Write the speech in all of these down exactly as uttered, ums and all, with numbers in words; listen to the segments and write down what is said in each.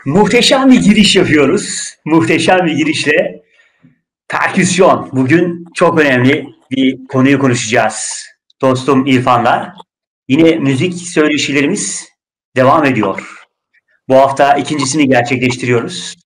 Muhteşem bir giriş yapıyoruz. Muhteşem bir girişle perküsyon. Bugün çok önemli bir konuyu konuşacağız. Dostum İrfan'la. Yine müzik söyleşilerimiz devam ediyor. Bu hafta ikincisini gerçekleştiriyoruz.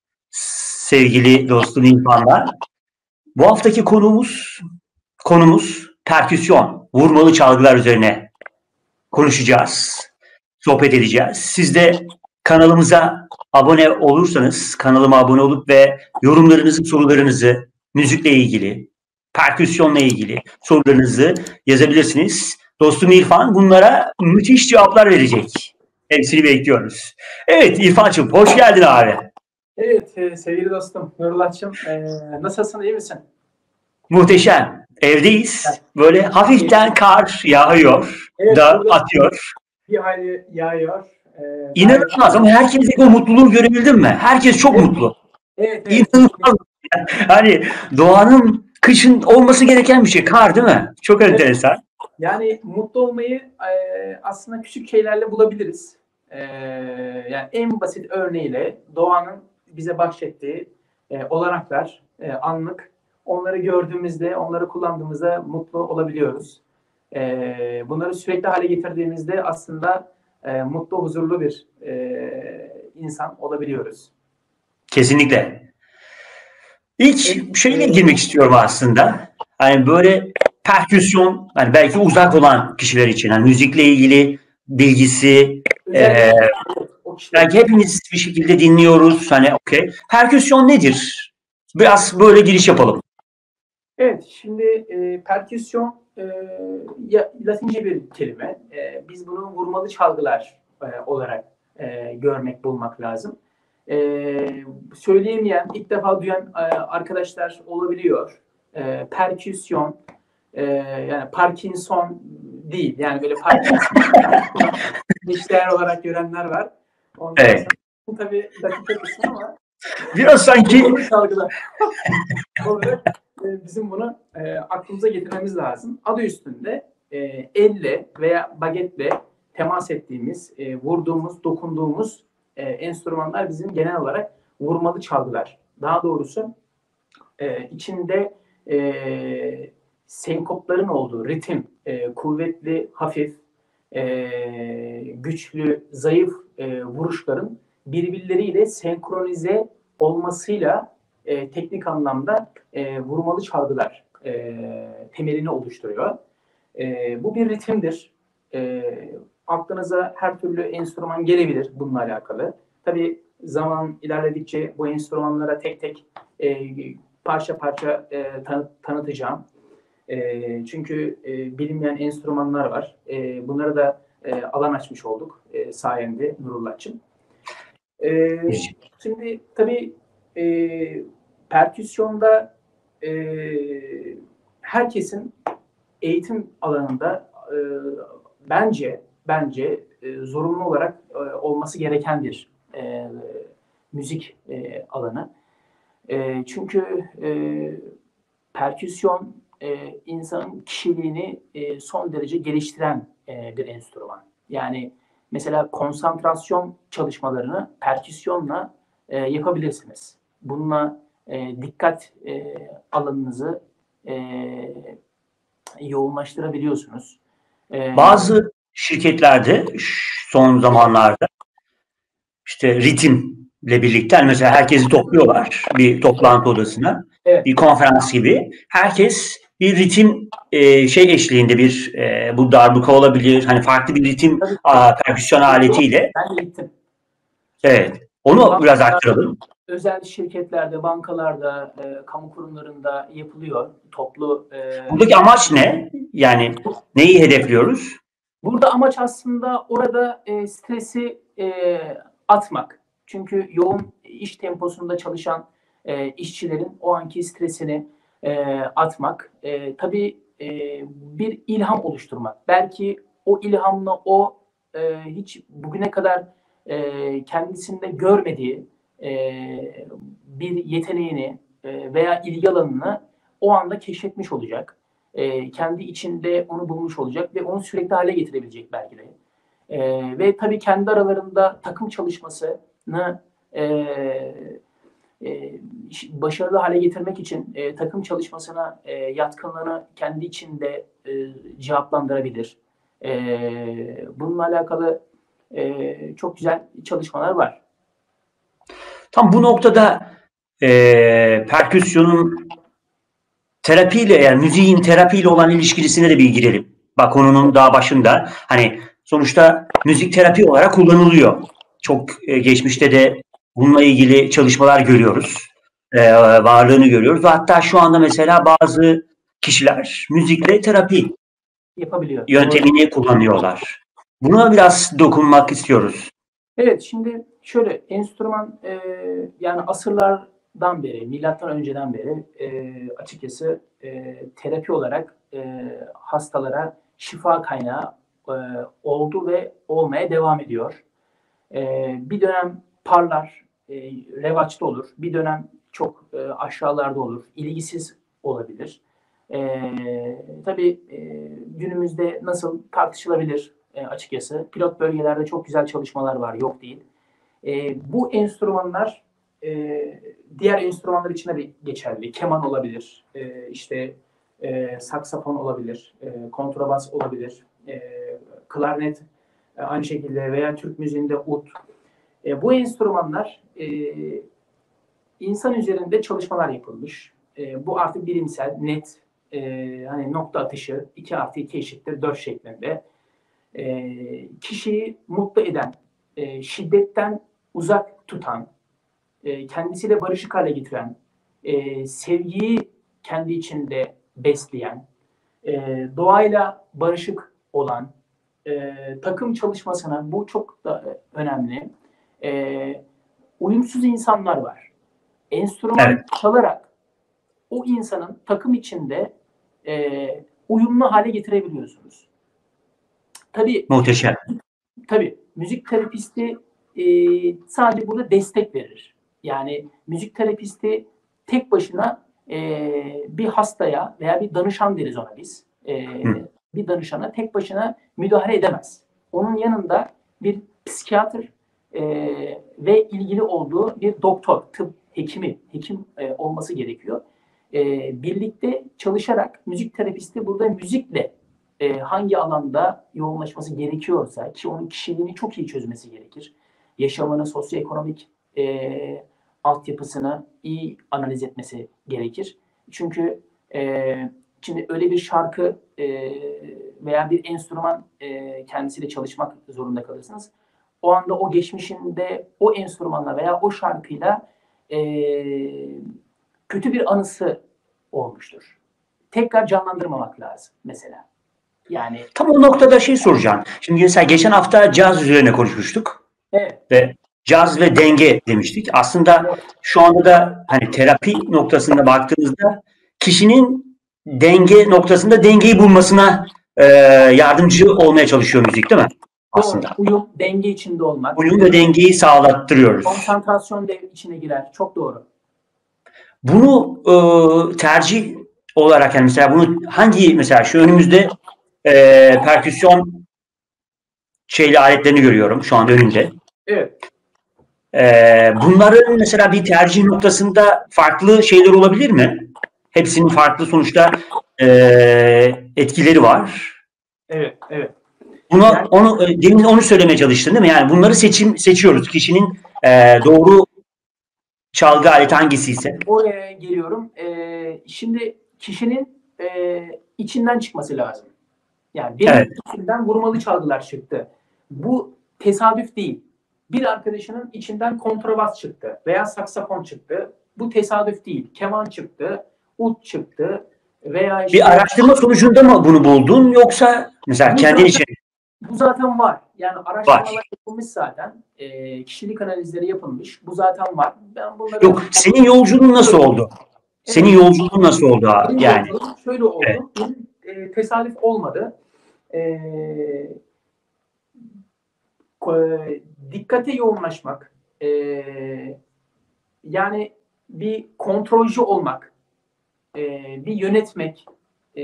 Sevgili dostum İrfan'la. Bu haftaki konumuz konumuz perküsyon. Vurmalı çalgılar üzerine konuşacağız. Sohbet edeceğiz. Siz de kanalımıza abone olursanız, kanalıma abone olup ve yorumlarınızı, sorularınızı, müzikle ilgili, perküsyonla ilgili sorularınızı yazabilirsiniz. Dostum İrfan bunlara müthiş cevaplar verecek. Hepsini bekliyoruz. Evet İrfan'cığım hoş geldin abi. Evet e, sevgili dostum Nurullah'cığım e, nasılsın, iyi misin? Muhteşem. Evdeyiz. Böyle hafiften kar yağıyor Evet, da atıyor. Bir hayli yağıyor. E, İnanılmaz ama herkesteki o mutluluğu görebildin mi? Herkes çok evet. mutlu. Evet, evet. İnanılmaz. Hani doğanın kışın olması gereken bir şey. Kar değil mi? Çok Evet. enteresan. Yani mutlu olmayı e, aslında küçük şeylerle bulabiliriz. E, yani en basit örneğiyle doğanın bize bahşettiği e, olanaklar, e, anlık. Onları gördüğümüzde, onları kullandığımızda mutlu olabiliyoruz. E, bunları sürekli hale getirdiğimizde aslında e, mutlu, huzurlu bir e, insan olabiliyoruz. Kesinlikle. İlk Evet. şeyle girmek istiyorum aslında. Hani böyle perküsyon, hani belki uzak olan kişiler için, hani müzikle ilgili bilgisi, e, belki hepimiz bir şekilde dinliyoruz. Hani okey. Perküsyon nedir? Biraz böyle giriş yapalım. Evet, şimdi e, perküsyon e, ya, Latince bir kelime. E, biz bunu vurmalı çalgılar e, olarak e, görmek, bulmak lazım. E, söyleyemeyen, ilk defa duyan e, arkadaşlar olabiliyor. E, perküsyon, e, yani Parkinson değil. Yani böyle Parkinson işler olarak görenler var. Ondan Evet. sonra tabii dakika kısmı ama biraz sanki çalgılar olarak e, bizim bunu e, aklımıza getirmemiz lazım. Adı üstünde e, elle veya bagetle temas ettiğimiz, e, vurduğumuz, dokunduğumuz e, enstrümanlar bizim genel olarak vurmalı çalgılar. Daha doğrusu e, içinde e, senkopların olduğu ritim, e, kuvvetli, hafif, e, güçlü, zayıf e, vuruşların birbirleriyle senkronize olmasıyla e, teknik anlamda e, vurmalı çalgılar e, temelini oluşturuyor. E, bu bir ritimdir. E, aklınıza her türlü enstrüman gelebilir bununla alakalı. Tabii zaman ilerledikçe bu enstrümanlara tek tek e, parça parça e, tanı, tanıtacağım. E, çünkü e, bilinmeyen enstrümanlar var. E, bunlara da e, alan açmış olduk e, sayende Nurullah'cığım. E, şimdi tabii e, perküsyonda e, herkesin eğitim alanında e, bence bence e, zorunlu olarak e, olması gereken bir e, müzik e, alanı. E, çünkü e, perküsyon e, insanın kişiliğini e, son derece geliştiren e, bir enstrüman. Yani mesela konsantrasyon çalışmalarını perküsyonla e, yapabilirsiniz. Bununla e, dikkat e, alanınızı e, yoğunlaştırabiliyorsunuz. E, bazı şirketlerde son zamanlarda işte ritimle birlikte hani mesela herkesi topluyorlar bir toplantı odasına. Evet. Bir konferans gibi. Herkes bir ritim e, şey eşliğinde bir e, bu darbuka olabilir. Hani farklı bir ritim a, perküsyon aletiyle. Ben de gittim. Evet. Onu biraz arttıralım. Özel şirketlerde, bankalarda, e, kamu kurumlarında yapılıyor. Toplu. E, Buradaki amaç ne? Yani neyi hedefliyoruz? Burada amaç aslında orada e, stresi e, atmak. Çünkü yoğun iş temposunda çalışan e, işçilerin o anki stresini e, atmak. E, tabii e, bir ilham oluşturmak. Belki o ilhamla o e, hiç bugüne kadar e, kendisinde görmediği e, bir yeteneğini e, veya ilgi alanını o anda keşfetmiş olacak. E, kendi içinde onu bulmuş olacak ve onu sürekli hale getirebilecek belki de. E, ve tabii kendi aralarında takım çalışmasını e, e, başarılı hale getirmek için e, takım çalışmasına e, yatkınlığını kendi içinde e, cevaplandırabilir. E, bununla alakalı e, çok güzel çalışmalar var. Tam bu noktada e, perküsyonun terapiyle, yani müziğin terapiyle olan ilişkisine de bir girelim. Bak, konunun daha başında. Hani sonuçta müzik terapi olarak kullanılıyor. Çok e, geçmişte de bununla ilgili çalışmalar görüyoruz. E, varlığını görüyoruz. Ve hatta şu anda mesela bazı kişiler müzikle terapi Yapabiliyor. yöntemini Doğru. kullanıyorlar. Buna biraz dokunmak istiyoruz. Evet, şimdi şöyle enstrüman e, yani asırlardan beri, milattan önceden beri e, açıkçası e, terapi olarak e, hastalara şifa kaynağı e, oldu ve olmaya devam ediyor. E, bir dönem parlar, e, revaçta olur. Bir dönem çok e, aşağılarda olur. İlgisiz olabilir. E, tabii e, günümüzde nasıl tartışılabilir e, açıkçası. Pilot bölgelerde çok güzel çalışmalar var, yok değil. E, bu enstrümanlar e, diğer enstrümanlar için de geçerli. Keman olabilir, e, işte e, saksafon olabilir, e, kontrabas olabilir, e, klarnet e, aynı şekilde veya Türk müziğinde ut. E, bu enstrümanlar e, insan üzerinde çalışmalar yapılmış. E, bu artık bilimsel, net, e, hani nokta atışı iki artı iki eşittir dört şeklinde. E, kişiyi mutlu eden, e, şiddetten uzak tutan, e, kendisiyle barışık hale getiren, e, sevgiyi kendi içinde besleyen, e, doğayla barışık olan, e, takım çalışmasına, bu çok da önemli. E, uyumsuz insanlar var. Enstrüman evet. çalarak o insanın takım içinde e, uyumlu hale getirebiliyorsunuz. Tabii, Muhteşem. Tabii müzik terapisti e, sadece burada destek verir. Yani müzik terapisti tek başına e, bir hastaya veya bir danışan deriz ona biz. E, bir danışana tek başına müdahale edemez. Onun yanında bir psikiyatr e, ve ilgili olduğu bir doktor, tıp hekimi, hekim e, olması gerekiyor. E, birlikte çalışarak müzik terapisti burada müzikle e, hangi alanda yoğunlaşması gerekiyorsa, ki onun kişiliğini çok iyi çözmesi gerekir. Yaşamını, sosyoekonomik e, altyapısını iyi analiz etmesi gerekir. Çünkü e, şimdi öyle bir şarkı e, veya bir enstrüman e, kendisiyle çalışmak zorunda kalırsınız. O anda o geçmişinde o enstrümanla veya o şarkıyla e, kötü bir anısı olmuştur. Tekrar canlandırmamak lazım mesela. Yani tam o noktada şey soracağım. Şimdi mesela geçen hafta caz üzerine konuşmuştuk. Evet. Ve caz ve denge demiştik. Aslında şu anda da hani terapi noktasında baktığımızda kişinin denge noktasında dengeyi bulmasına e, yardımcı olmaya çalışıyor müzik, değil mi? Aslında. Doğru. Uyum, denge içinde olmak. Uyum ve dengeyi sağlattırıyoruz. Konsantrasyon de içine girer. Çok doğru. Bunu e, tercih olarak, yani mesela bunu hangi, mesela şu önümüzde e, perküsyon şeyli aletlerini görüyorum şu anda önümde. Evet. Ee, bunların mesela bir tercih noktasında farklı şeyler olabilir mi? Hepsinin farklı sonuçta e, etkileri var. Evet, evet. Bunu, yani, onu demin onu söylemeye çalıştın, değil mi? Yani bunları seçim seçiyoruz. Kişinin e, doğru çalgı aleti hangisiyse. Oraya geliyorum. Ee, şimdi kişinin e, içinden çıkması lazım. Yani benim evet. içimden vurmalı çalgılar çıktı. Bu tesadüf değil. Bir arkadaşının içinden kontrabas çıktı veya saksafon çıktı. Bu tesadüf değil. Keman çıktı, ut çıktı veya işte... Bir araştırma sonucunda mı bunu buldun, yoksa mesela kendin zaten, için? Bu zaten var. Yani araştırmalar var. yapılmış zaten. E, kişilik analizleri yapılmış. Bu zaten var. Ben bunları... Yok, senin yolculuğun nasıl oldu? Evet. Senin yolculuğun nasıl oldu abi? Benim yani? Şöyle oldu. Evet. Benim e, tesadüf olmadı. Eee dikkate yoğunlaşmak, e, yani bir kontrolcü olmak, e, bir yönetmek, e,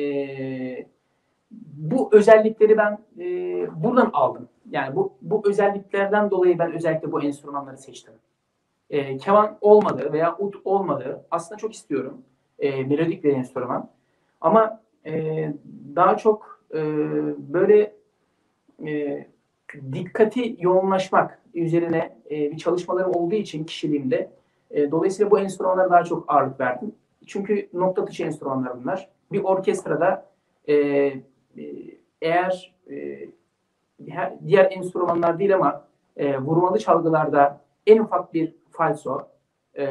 bu özellikleri ben e, buradan aldım. Yani bu bu özelliklerden dolayı ben özellikle bu enstrümanları seçtim. E, keman olmadı veya ud olmadı. Aslında çok istiyorum. E, melodik bir enstrüman. Ama e, daha çok e, böyle e, dikkati yoğunlaşmak üzerine e, bir çalışmalarım olduğu için kişiliğimde e, dolayısıyla bu enstrümanlara daha çok ağırlık verdim. Çünkü nokta atışı enstrümanlar bunlar. Bir orkestrada e, e, eğer e, diğer enstrümanlar değil ama e, vurmalı çalgılarda en ufak bir falso e,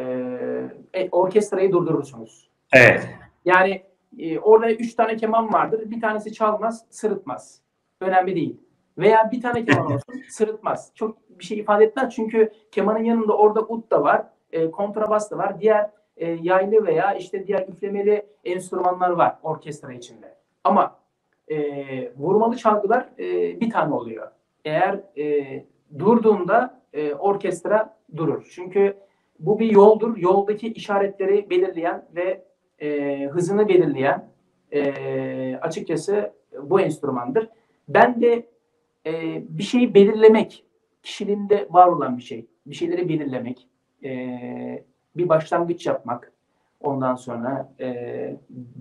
e, orkestrayı durdurursunuz. Evet. Yani e, orada üç tane keman vardır. Bir tanesi çalmaz, sırıtmaz. Önemli değil. Veya bir tane keman olsun, sırıtmaz. Çok bir şey ifade etmez. Çünkü kemanın yanında orada ud da var, e, kontrabas da var. Diğer e, yaylı veya işte diğer üflemeli enstrümanlar var orkestra içinde. Ama e, vurmalı çalgılar e, bir tane oluyor. Eğer e, durduğunda e, orkestra durur. Çünkü bu bir yoldur. Yoldaki işaretleri belirleyen ve e, hızını belirleyen e, açıkçası bu enstrümandır. Ben de e, bir şeyi belirlemek, kişiliğinde var olan bir şey. Bir şeyleri belirlemek, e, bir başlangıç yapmak, ondan sonra e, e,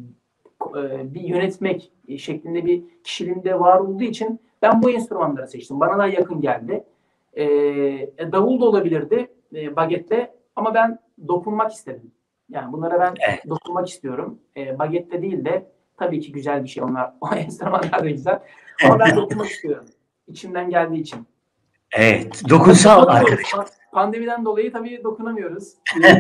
bir yönetmek şeklinde bir kişiliğinde var olduğu için ben bu enstrümanları seçtim. Bana daha yakın geldi. E, davul da olabilirdi, e, bagette, ama ben dokunmak istedim. Yani bunlara ben Evet. dokunmak istiyorum. E, bagette değil de tabii ki güzel bir şey onlar. O enstrümanlar da güzel. Ama ben dokunmak istiyorum. İçimden geldiği için. Evet. Dokunsal arkadaş. Pandemiden dolayı tabii dokunamıyoruz.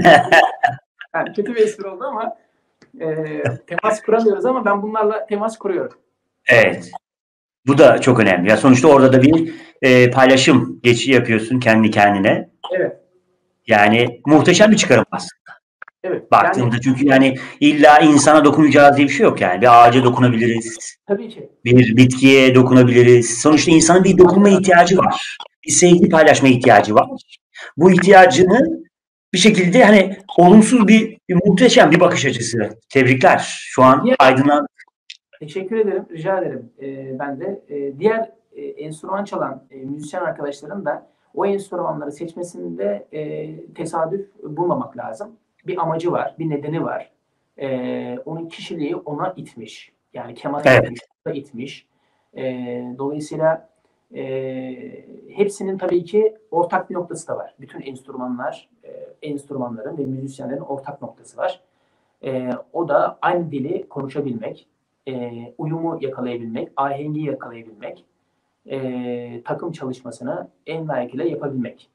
Yani kötü bir espri oldu ama e, temas kuramıyoruz ama ben bunlarla temas kuruyorum. Evet. Bu da çok önemli. Ya sonuçta orada da bir e, paylaşım geçişi yapıyorsun kendi kendine. Evet. Yani muhteşem bir çıkarım aslında. Evet. Baktığımda Yani, çünkü yani illa insana dokunacağız diye bir şey yok yani. Bir ağaca dokunabiliriz. tabii ki. Bir bitkiye dokunabiliriz. Sonuçta insanın bir dokunma ihtiyacı var. Bir sevgi paylaşma ihtiyacı var. Bu ihtiyacını bir şekilde hani olumsuz bir, bir muhteşem bir bakış açısı. Tebrikler. Şu an Diğer, aydınlan. teşekkür ederim. Rica ederim. E, ben de. E, diğer e, enstrüman çalan e, müzisyen arkadaşların da o enstrümanları seçmesinde e, tesadüf bulmamak lazım. Bir amacı var, bir nedeni var. E, onun kişiliği ona itmiş. Yani kemana Evet. itmiş, ona itmiş. E, dolayısıyla e, hepsinin tabii ki ortak bir noktası da var. Bütün enstrümanlar, e, enstrümanların ve müzisyenlerin ortak noktası var. E, o da aynı dili konuşabilmek, e, uyumu yakalayabilmek, ahengi yakalayabilmek, e, takım çalışmasını en layıkıyla yapabilmek.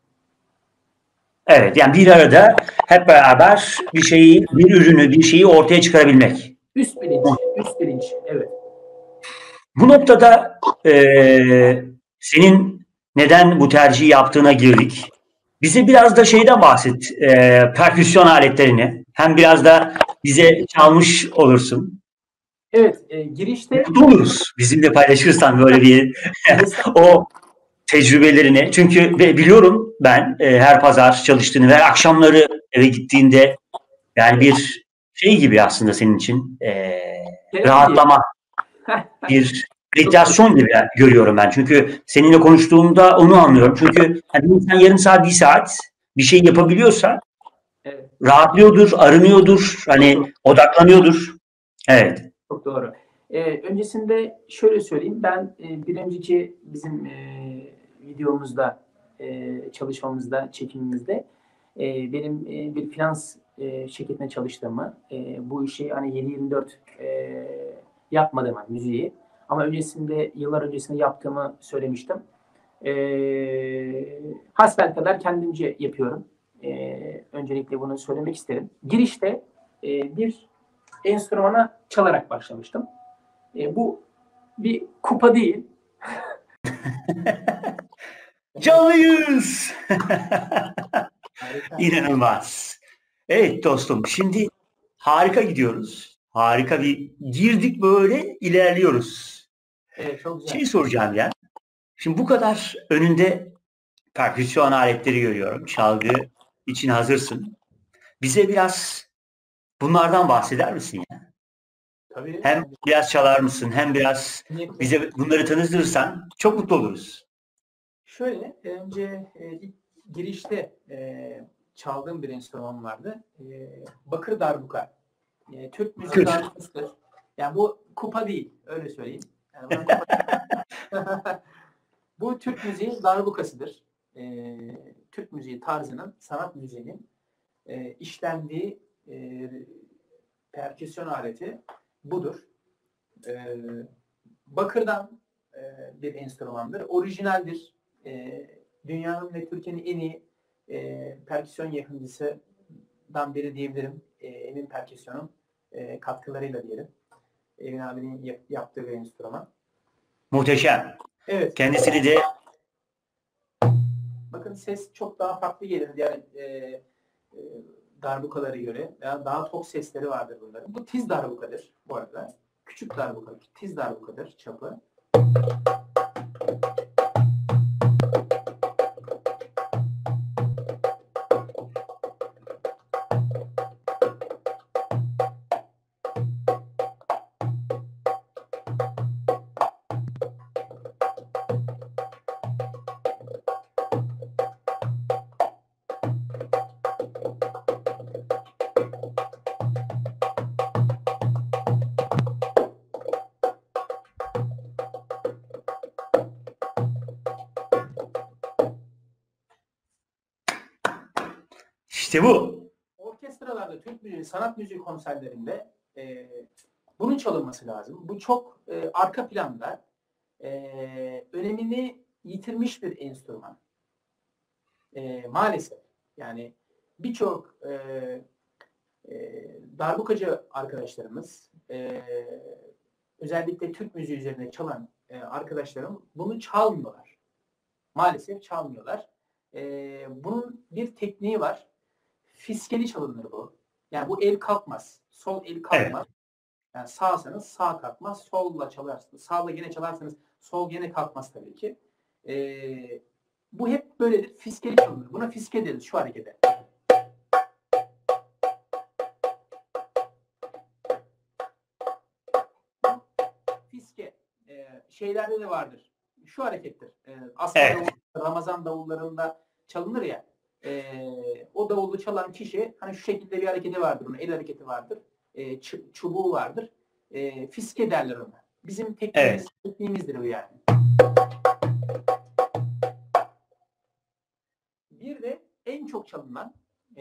Evet. Yani bir arada hep beraber bir şeyi, bir ürünü, bir şeyi ortaya çıkarabilmek. Üst bilinç, üst bilinç, evet. Bu noktada e, senin neden bu tercihi yaptığına girdik. Bize biraz da şeyden bahset, e, perküsyon aletlerini. Hem biraz da bize çalmış olursun. Evet, e, girişte Mutlu oluruz bizimle paylaşırsan böyle bir o tecrübelerini. Çünkü biliyorum ben e, her pazar çalıştığını ve akşamları eve gittiğinde yani bir şey gibi aslında senin için e, rahatlama, bir meditasyon gibi görüyorum ben. Çünkü seninle konuştuğumda onu anlıyorum. Çünkü hani insan yarım saat, bir saat bir şey yapabiliyorsa evet, rahatlıyordur, arınıyordur, hani odaklanıyordur. Evet. çok doğru. E, öncesinde şöyle söyleyeyim, ben e, bir önceki bizim e, videomuzda, e, çalışmamızda, çekimimizde e, benim e, bir finans e, şirketine çalıştığımı, e, bu işi hani yedi yirmi dört e, yapmadığımı, müziği, ama öncesinde, yıllar öncesinde yaptığımı söylemiştim. E, hasbelkader kendimce yapıyorum. E, öncelikle bunu söylemek isterim. Girişte e, bir enstrümana çalarak başlamıştım. E, bu bir kupa değil. Çalıyız. İnanılmaz. Evet dostum, şimdi harika gidiyoruz. Harika bir girdik, böyle ilerliyoruz. Evet, çok güzel. Şey soracağım ya. Şimdi bu kadar önünde perküsyon aletleri görüyorum. Çalgı için hazırsın. Bize biraz bunlardan bahseder misin ya? Tabii. Hem biraz çalar mısın, hem biraz bize bunları tanıtırsan çok mutlu oluruz. Şöyle, önce e, ilk girişte e, çaldığım bir enstrüman vardı. E, bakır darbuka. E, Türk müziği darbukasıdır. Yani bu kupa değil, öyle söyleyeyim. Yani kupa... Bu Türk müziği darbukasıdır. E, Türk müziği tarzının, sanat müziğinin e, işlendiği e, perküsyon aleti budur. E, bakırdan e, bir enstrümandır. Orijinaldir. E, dünyanın ve Türkiye'nin en iyi e, perküsyon yapımcısından biri diyebilirim. E, Emin Perküsyon'un e, katkılarıyla diyelim. Emin abinin yap, yaptığı bir enstrüman. Muhteşem. Evet. Kendisini de bakın ses çok daha farklı gelir. Yani e, e, darbukalara göre veya daha tok sesleri vardır bunların. Bu tiz darbukadır bu arada. Küçük darbuka, tiz darbukadır çapı. işte bu. Orkestralarda, Türk müziği, sanat müziği konserlerinde e, bunun çalınması lazım. Bu çok e, arka planda e, önemini yitirmiş bir enstrüman. E, maalesef. Yani birçok e, e, darbukacı arkadaşlarımız, e, özellikle Türk müziği üzerine çalan e, arkadaşlarım bunu çalmıyorlar. Maalesef çalmıyorlar. E, bunun bir tekniği var. Fiskeli çalınır bu. Yani bu el kalkmaz. Sol el kalkmaz. Evet. Yani sağsanız sağ kalkmaz. Solla çalarsınız. Sağla yine çalarsanız sol yine kalkmaz tabii ki. Ee, bu hep böyledir. Fiskeli çalınır. Buna fiske deriz şu harekete. Fiske. Ee, şeylerde de vardır. Şu harekettir. Ee, aslında evet. davul, Ramazan davullarında çalınır ya. Ee, o davulu çalan kişi hani şu şekilde bir hareketi vardır. Onun el hareketi vardır. E, ç- çubuğu vardır. E, fiske derler ona. Bizim tekniğimiz, evet. tekniğimizdir bu yani. Bir de en çok çalınan e,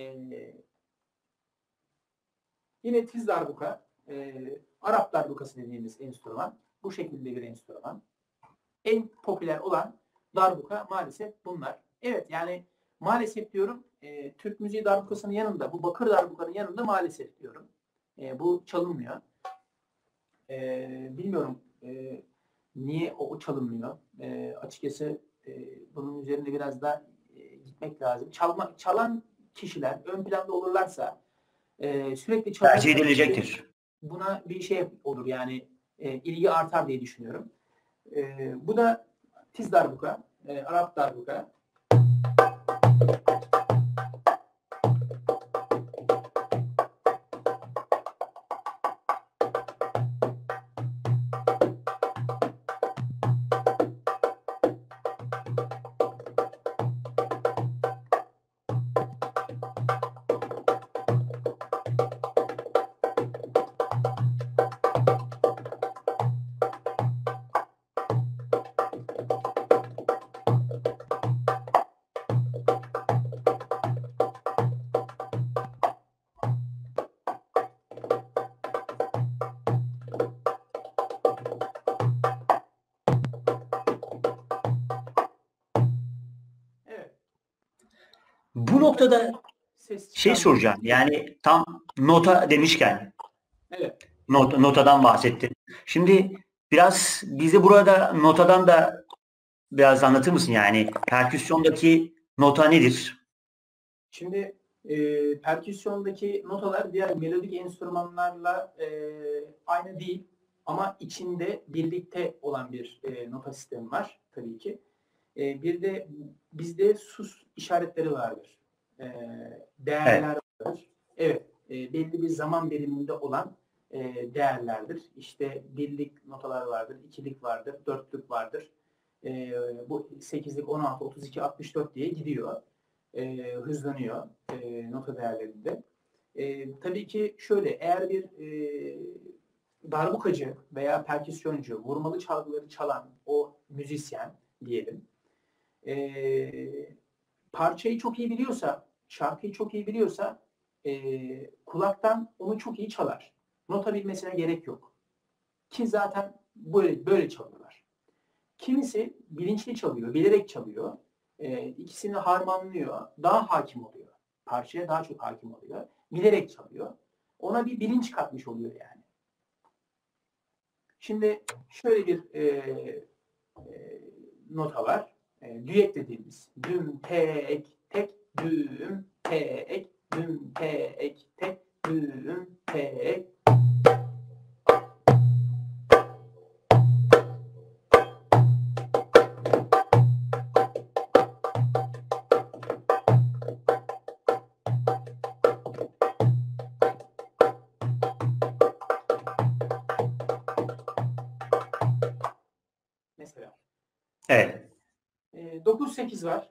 yine tiz darbuka, e, Arap darbukası dediğimiz enstrüman. Bu şekilde bir enstrüman. En popüler olan darbuka maalesef bunlar. Evet yani maalesef diyorum e, Türk müziği darbukasının yanında, bu bakır darbukanın yanında maalesef diyorum. E, bu çalınmıyor. E, bilmiyorum e, niye o, o çalınmıyor. E, açıkçası e, bunun üzerinde biraz da e, gitmek lazım. Çalma, çalan kişiler ön planda olurlarsa e, sürekli tercih edilecektir. Buna bir şey olur yani e, ilgi artar diye düşünüyorum. E, bu da tiz darbuka, e, Arap darbuka. Bu noktada şey soracağım. Yani tam nota demişken evet. not, notadan bahsettin. Şimdi biraz bize burada notadan da biraz anlatır mısın? Yani perküsyondaki nota nedir? Şimdi e, perküsyondaki notalar diğer melodik enstrümanlarla e, aynı değil. Ama içinde birlikte olan bir e, nota sistemi var tabii ki. E, bir de bizde sus işaretleri vardır. E, değerler evet. vardır. Evet. E, belli bir zaman diliminde olan e, değerlerdir. İşte birlik notalar vardır, ikilik vardır, dörtlük vardır. E, bu sekizlik, on altı, otuz iki, altmış dört diye gidiyor. e, hızlanıyor e, nota değerlerinde. E, tabii ki şöyle, eğer bir e, darbukacı veya perküsyoncu, vurmalı çalgıları çalan o müzisyen diyelim, e, parçayı çok iyi biliyorsa, şarkıyı çok iyi biliyorsa e, kulaktan onu çok iyi çalar. Nota bilmesine gerek yok. Ki zaten böyle, böyle çalıyorlar. Kimisi bilinçli çalıyor, bilerek çalıyor. E, ikisini harmanlıyor, daha hakim oluyor. Parçaya daha çok hakim oluyor. Bilerek çalıyor. Ona bir bilinç katmış oluyor yani. Şimdi şöyle bir e, e, nota var. E, düet dediğimiz. Düm, tek, tek, düm, tek, düm, tek, tek, düm, tek. Mesela. Evet. E, dokuz sekiz var.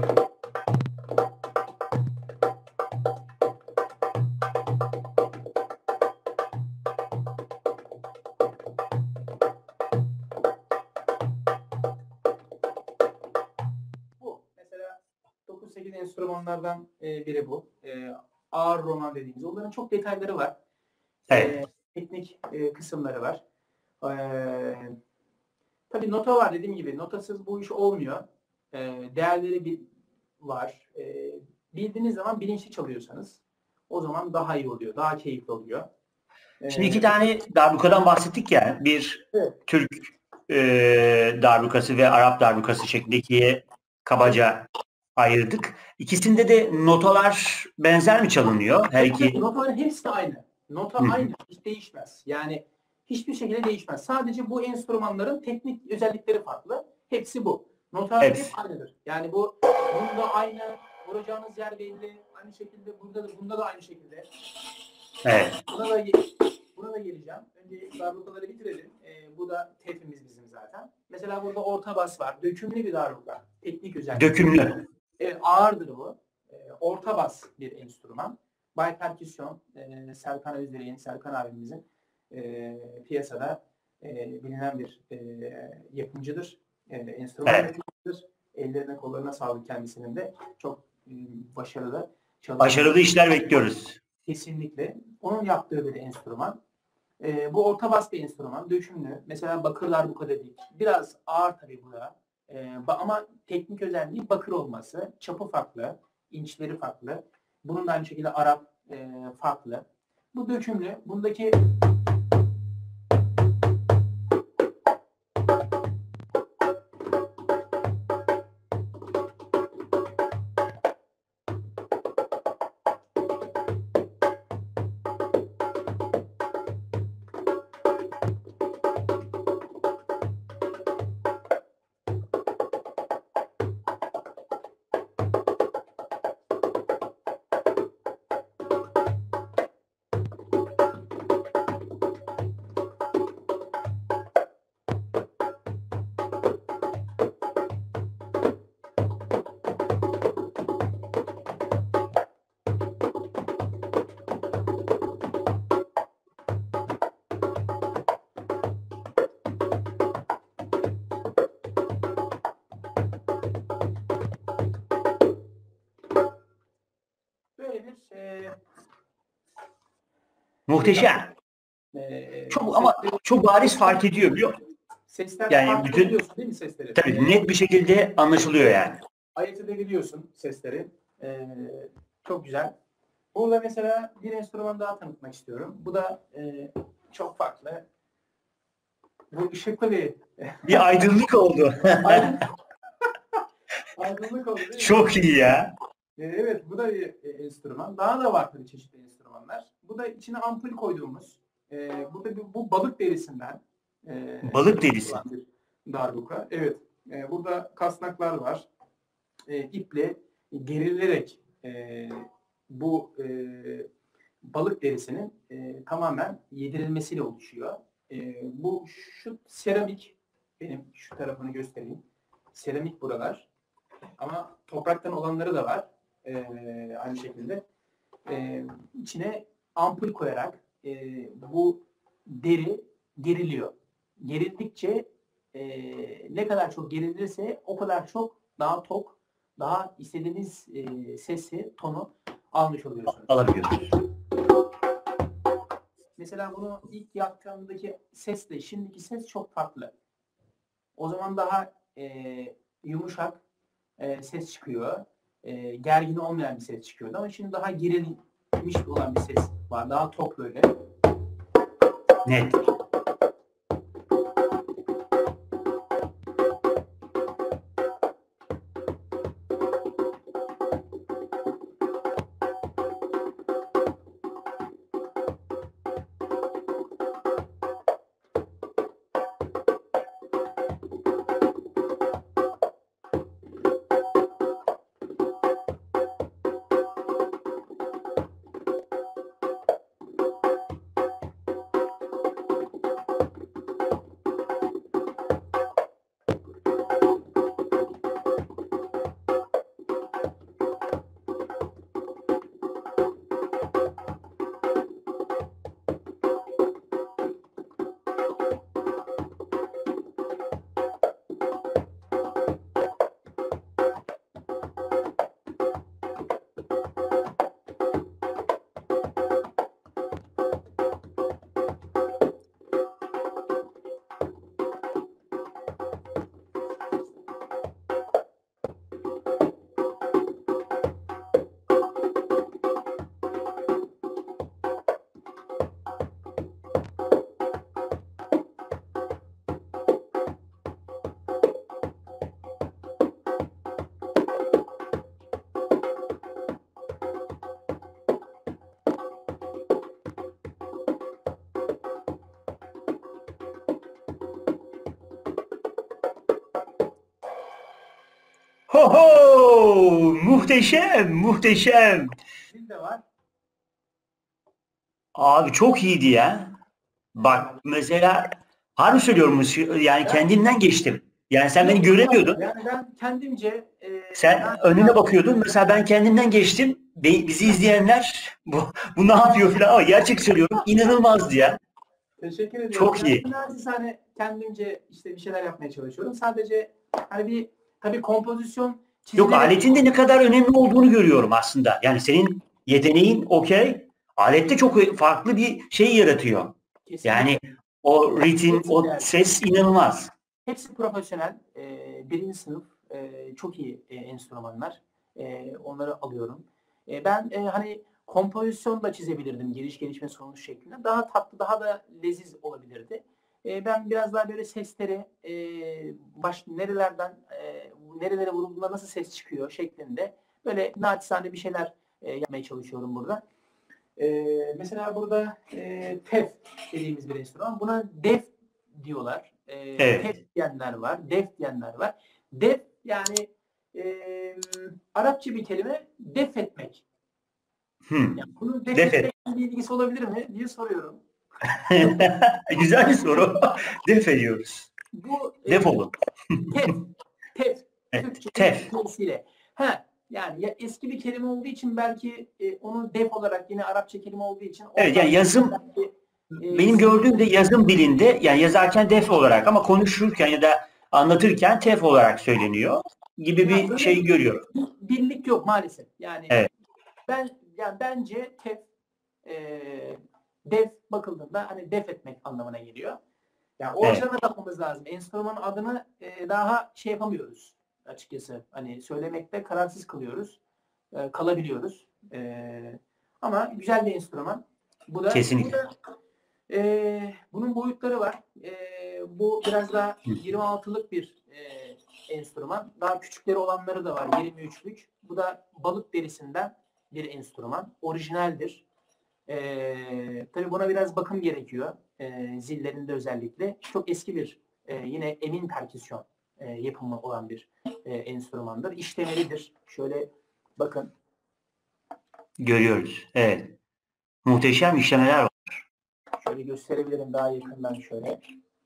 Bu. Mesela dokuz sekiz enstrümanlardan e, biri bu. E, ağır roman dediğimiz. Onların çok detayları var. Evet. E, teknik e, kısımları var. E, tabii nota var dediğim gibi. Notasız bu iş olmuyor. E, değerleri bir var. E, bildiğiniz zaman bilinçli çalıyorsanız o zaman daha iyi oluyor. Daha keyifli oluyor. Şimdi iki E, tane darbukadan bahsettik ya. Bir evet. Türk e, darbukası ve Arap darbukası şeklinde ikiye kabaca ayırdık. İkisinde de notalar benzer mi çalınıyor? Her iki. Notaların hepsi aynı. Nota Hı hı. aynı. Hiç değişmez. Yani hiçbir şekilde değişmez. Sadece bu enstrümanların teknik özellikleri farklı. Hepsi bu. Nota Hepsi. hep aynıdır. Yani bu bunda aynı, vuracağınız yer belli. Aynı şekilde burada da bunda da aynı şekilde. Evet. Buna da buna da geleceğim. Önce darbukaları bitirelim. Ee, bu da tepimiz bizim zaten. Mesela burada orta bas var. Dökümlü bir darbuka. Teknik özellik. Dökümlü. Evet, ağırdır bu. Ee, orta bas bir enstrüman. Bay Perküsyon, e, Serkan Özdireğin, Serkan abimizin e, piyasada e, bilinen bir e, yapımcıdır. E, enstrüman Evet. yapımcıdır. Ellerine kollarına sağlık kendisinin de. Çok e, başarılı çalışmalar. Başarılı işler bekliyoruz. Kesinlikle. Onun yaptığı bir enstrüman. E, bu orta bas bir enstrüman. Dökümlü. Mesela bakır darbuka dedik. Biraz ağır tabii bu da. E, ama teknik özelliği bakır olması. Çapı farklı. İnçleri farklı. Bunun da aynı şekilde Arap e, farklı. Bu dökümlü. Bundaki böyle bir e, Muhteşem. e, Çok ama çok bariz fark ediyor biliyor musun? sesler Yani fark bütün edebiliyorsun değil mi sesleri? tabii E, net bir şekilde anlaşılıyor yani. ayırt edebiliyorsun sesleri. E, çok güzel. Burada mesela bir enstrüman daha tanıtmak istiyorum. Bu da e, çok farklı. Bu ışıklı bir Bir aydınlık oldu. aydınlık, aydınlık oldu değil mi? Çok iyi ya. E, evet, bu da bir e, enstrüman. Daha da var tabii çeşitli enstrümanlar. Bu da içine ampul koyduğumuz. E, burada bir, bu balık derisinden e, Balık derisi. olan bir darbuka. Evet. E, burada kasnaklar var. E, iple gerilerek e, bu e, balık derisinin e, tamamen yedirilmesiyle oluşuyor. E, bu şu seramik, benim şu tarafını göstereyim. Seramik buralar. Ama topraktan olanları da var. e, aynı şekilde e, içine ampul koyarak e, bu deri geriliyor. Gerildikçe e, ne kadar çok gerilirse o kadar çok daha tok, daha istediğiniz e, sesi, tonu almış oluyorsunuz. Alabiliyoruz. Mesela bunu ilk yaptığımdaki sesle şimdiki ses çok farklı. O zaman daha e, yumuşak e, ses çıkıyor. E, gergin olmayan bir ses çıkıyordu ama şimdi daha gerilmiş olan bir ses var. Daha tok böyle. Net. Ho ho! Muhteşem, muhteşem. Zil de var. Abi çok iyiydi ya. Bak mesela harbi söylüyorum, yani kendimden geçtim. Yani sen beni göremiyordun. Yani ben kendimce e, Sen ben- önüne bakıyordun. Mesela ben kendimden geçtim. Be- Bizi izleyenler bu, bu ne yapıyor falan, ama gerçek söylüyorum, inanılmazdı ya. teşekkür ediyorum. Çok iyi. Ben naçizane kendimce işte bir şeyler yapmaya çalışıyorum. Sadece hani bir tabii kompozisyon çizgileri... Yok, aletin de ne kadar önemli olduğunu görüyorum aslında. Yani senin yeteneğin okey. Alette çok farklı bir şey yaratıyor. Kesinlikle. Yani o ritim, o ses inanılmaz. Hepsi profesyonel. E, birinci sınıf e, çok iyi e, enstrümanlar. E, onları alıyorum. E, ben e, hani kompozisyon da çizebilirdim giriş gelişme sonuç şeklinde. Daha tatlı, daha da leziz olabilirdi. E, ben biraz daha böyle sesleri e, baş, nerelerden e, nerelere vurulduğunda nasıl ses çıkıyor şeklinde böyle naçizane bir şeyler e, yapmaya çalışıyorum burada. E, mesela burada e, tef dediğimiz bir enstrüman. Buna def diyorlar. E, Evet. Tef diyenler var. Def diyenler var. Def yani e, Arapça bir kelime def etmek. Hmm. Yani bunun def Def et. etmekle bir ilgisi olabilir mi diye soruyorum. Güzel bir soru. Def ediyoruz. Bu e, Def olun. tef. Tef. Evet, Türkçe'nin tef. Türkçesiyle. Ha, yani ya eski bir kelime olduğu için belki e, onu def olarak yine Arapça kelime olduğu için Evet, yani yazım belki, e, benim gördüğüm de yazım dilinde, yani yazarken def olarak ama konuşurken ya da anlatırken tef olarak söyleniyor gibi bir şey görüyorum. Birlik yok maalesef. Yani Evet. ben yani bence tef e, def bakıldığında hani def etmek anlamına geliyor. Yani o Evet. açıdan da bakmamız lazım. Enstrümanın adını e, daha şey yapamıyoruz açıkçası. Hani söylemekte kararsız kalıyoruz. E, kalabiliyoruz. E, ama güzel bir enstrüman. Bu da, Kesinlikle. bu da e, bunun boyutları var. E, bu biraz daha yirmi altılık bir e, enstrüman. Daha küçükleri olanları da var. yirmi üçlük. Bu da balık derisinden bir enstrüman. Orijinaldir. E, tabii buna biraz bakım gerekiyor. E, zillerinde özellikle. Çok eski bir e, yine emin perküsyon e, yapımı olan bir e, enstrümandır. İşlemelidir. Şöyle bakın. Görüyoruz. Evet. Muhteşem işlemeler var. Şöyle gösterebilirim daha yakından şöyle.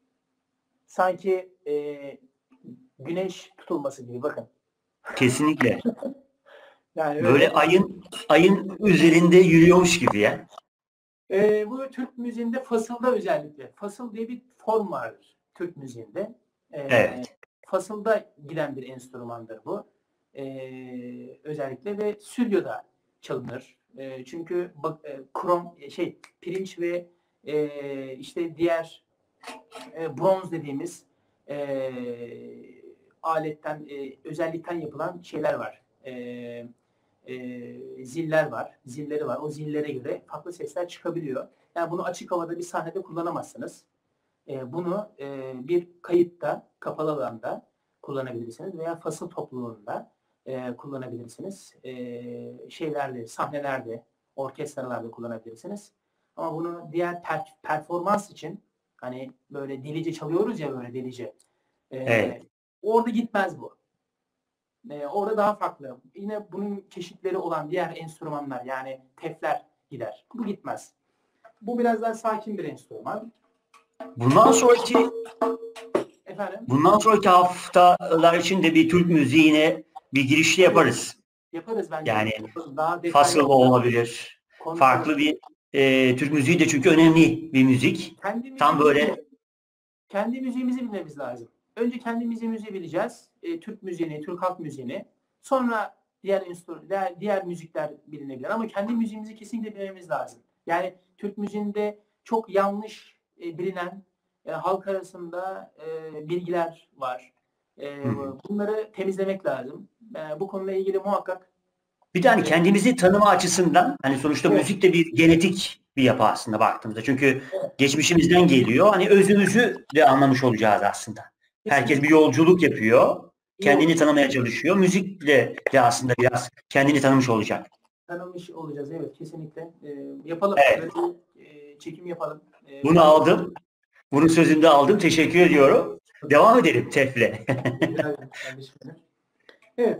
Sanki e, güneş tutulması gibi bakın. Kesinlikle. Yani böyle öyle. ayın ayın üzerinde yürüyormuş gibi ya. E, bu Türk müziğinde fasılda özellikle. Fasıl diye bir form vardır Türk müziğinde. E, Evet. fasılda giden bir enstrümandır bu. E, özellikle ve stüdyoda çalınır. E, çünkü bak, e, krom şey pirinç ve e, işte diğer e, bronz dediğimiz e, aletten e, özellikten yapılan şeyler var. E, e, ziller var. Zilleri var. O zillere göre farklı sesler çıkabiliyor. Yani bunu açık havada bir sahnede kullanamazsınız. E, bunu e, bir kayıtta, kapalı alanda kullanabilirsiniz veya fasıl topluluğunda e, kullanabilirsiniz. E, şeylerde, sahnelerde, orkestralarda kullanabilirsiniz. Ama bunu diğer per- performans için hani böyle delice çalıyoruz ya böyle delice. E, Evet. orada gitmez bu. E, orada daha farklı. Yine bunun çeşitleri olan diğer enstrümanlar yani tefler gider. Bu gitmez. Bu biraz daha sakin bir enstrüman. Bundan sonraki Efendim? bundan sonraki haftalar için de bir Türk müziğine bir girişli Tabii yaparız. yaparız bence de. Yani Daha detaylı fasıl olarak olabilir. konuşalım. Farklı bir e, Türk müziği de çünkü önemli bir müzik. Kendi Tam müziğimizi böyle bile, kendi müziğimizi bilmemiz lazım. Önce kendi müziğimizi bileceğiz. E, Türk müziğini, Türk halk müziğini. Sonra diğer enstrüman, diğer, diğer müzikler bilinebilir. Ama kendi müziğimizi kesinlikle bilmemiz lazım. Yani Türk müziğinde çok yanlış e, bilinen e, halk arasında e, bilgiler var. E, hı hı. bunları temizlemek lazım. E, bu konuyla ilgili muhakkak Bir de hani e, kendimizi tanıma açısından hani sonuçta evet, müzik de bir genetik bir yapı aslında baktığımızda. Çünkü evet, geçmişimizden geliyor. Hani özümüzü de anlamış olacağız aslında. Herkes bir kesinlikle yolculuk yapıyor. iyi Kendini olur. tanımaya çalışıyor. Müzikle de aslında biraz kendini tanımış olacak. Tanımış olacağız. Evet, kesinlikle. E, yapalım. Evet. Böyle bir e, çekim yapalım. E, Bunu faydalı. aldım. Bunun sözünü de aldım. Teşekkür ediyorum. Devam edelim Tef'le. Rica ederim kardeşim benim. Evet.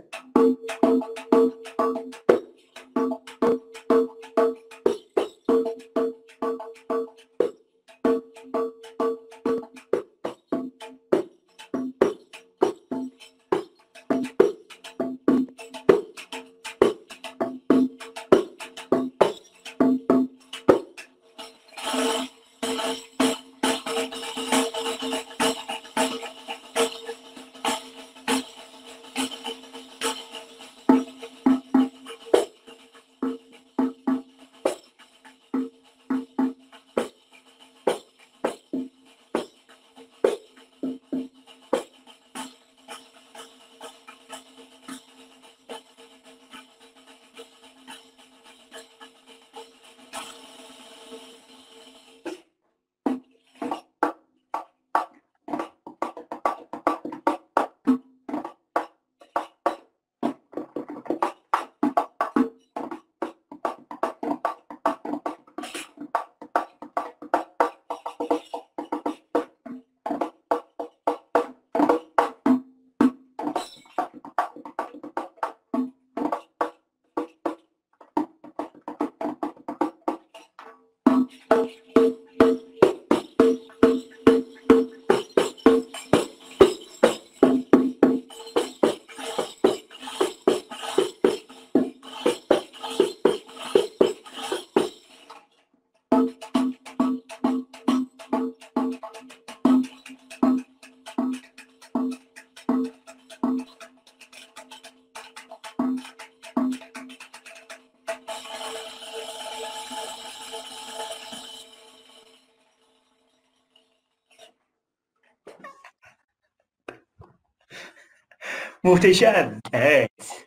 Muhteşem. Evet.